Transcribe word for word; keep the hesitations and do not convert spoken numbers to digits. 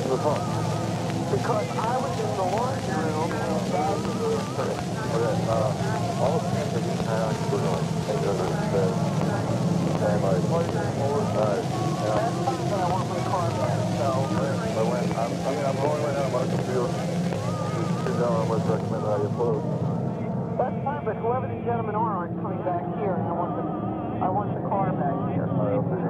to the phone? Because I was in the laundry room and the bags were returned. Okay, uh, all the things that you can have we're going to take over the bed. And like, alright, and I'm, That's fine, but I want my car back, so... I went, I'm, I mean, I'm going right now to Markham Field. This gentleman would recommend that I get close. That's fine, but whoever the gentlemen are aren't coming back here, and I want the, I want the car back here. Alright, I'll figure